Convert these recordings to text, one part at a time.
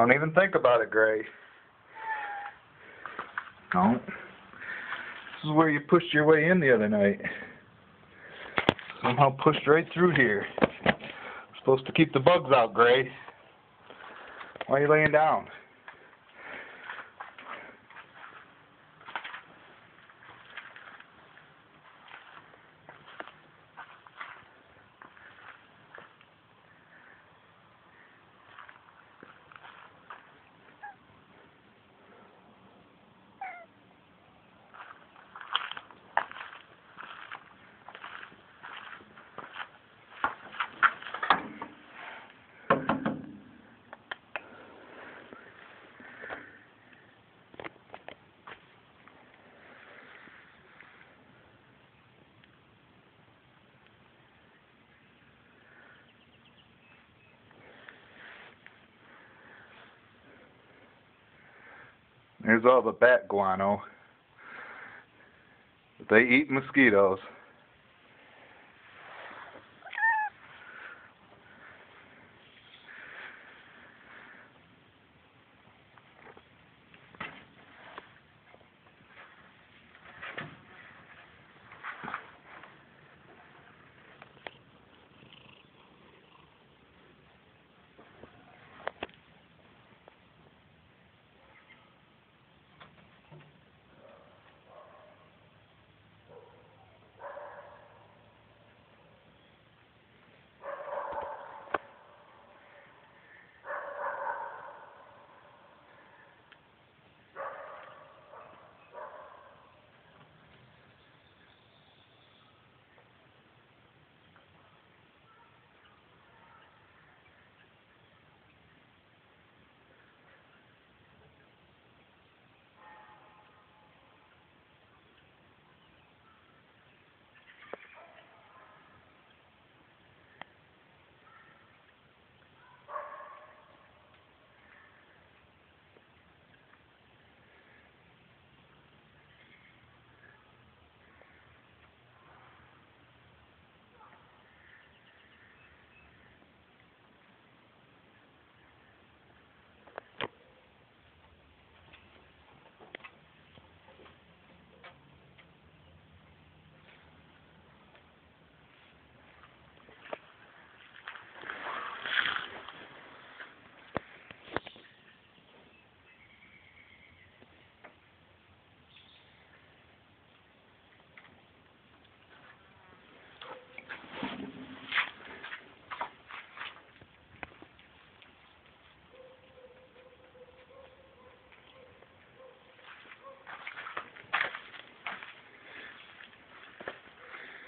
Don't even think about it, Gray. Don't. This is where you pushed your way in the other night. Somehow pushed right through here. Supposed to keep the bugs out, Gray. Why are you laying down? There's all the bat guano. They eat mosquitoes.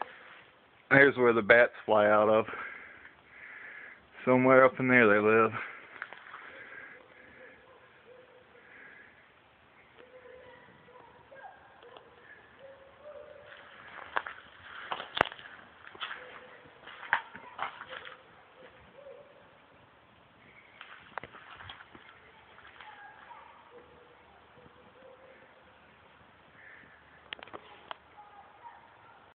Here's where the bats fly out of. Somewhere up in there they live.